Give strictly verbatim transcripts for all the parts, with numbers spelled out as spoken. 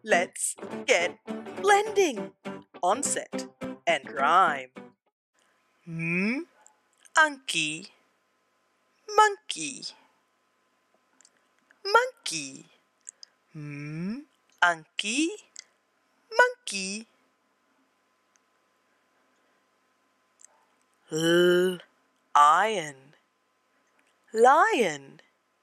Let's get blending. Onset and rhyme. Hmm, unky, monkey, monkey. Hmm, unky, monkey. L, iron, lion,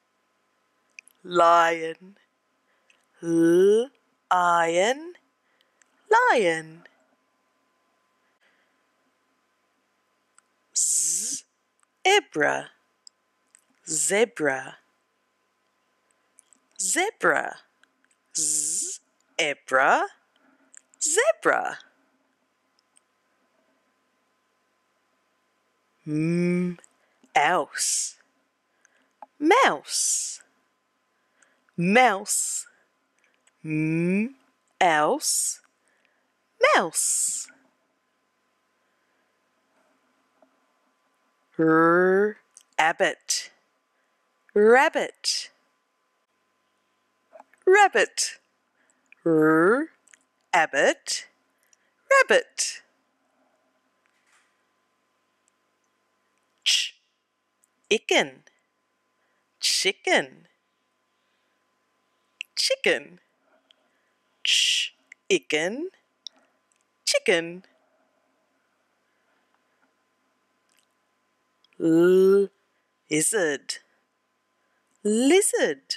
lion. L, iron, lion. Z, zebra, zebra, zebra. Z, zebra, zebra. M, mouse, mouse, mouse. M, mouse, mouse. R, rabbit, rabbit, rabbit. R, rabbit, rabbit. Ch, chicken, chicken, chicken. Ch, chicken, chicken. L, lizard, lizard,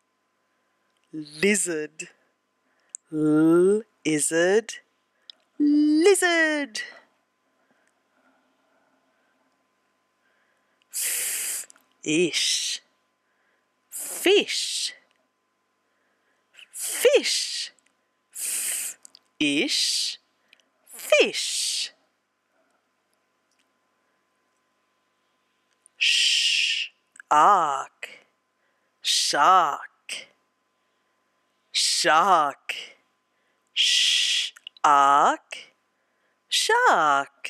lizard. L, lizard, lizard. F, fish, fish, fish. F, ish, fish. Sh, ark, shark, shark. Sh, ark, shark.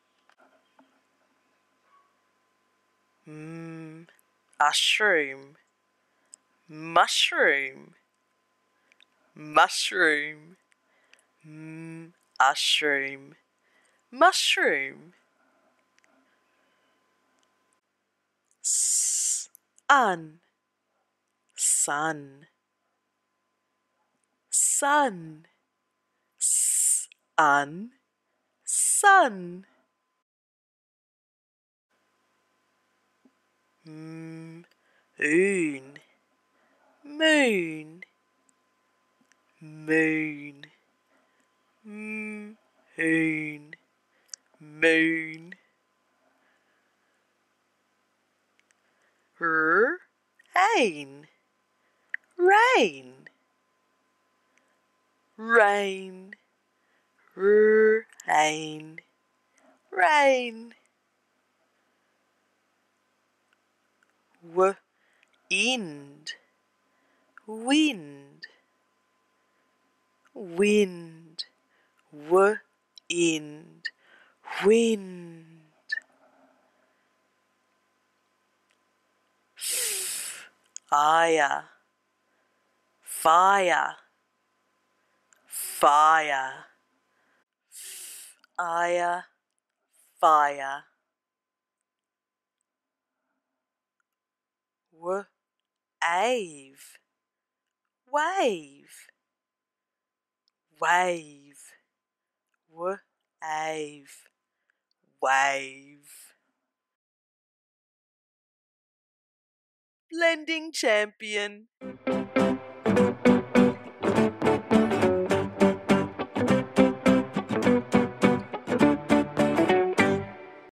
Mm, mushroom, mushroom, mushroom. Mm, mushroom, mushroom. Sun, sun, sun. Sun, sun. Mm, moon, moon, moon. Mm, moon, moon. R, rain, rain, rain. R, rain, rain. W, wind, wind, wind. W, wind, wind. F, fire, fire, fire. Fire, fire. W, wave, wave, wave. W, wave, wave. Blending champion.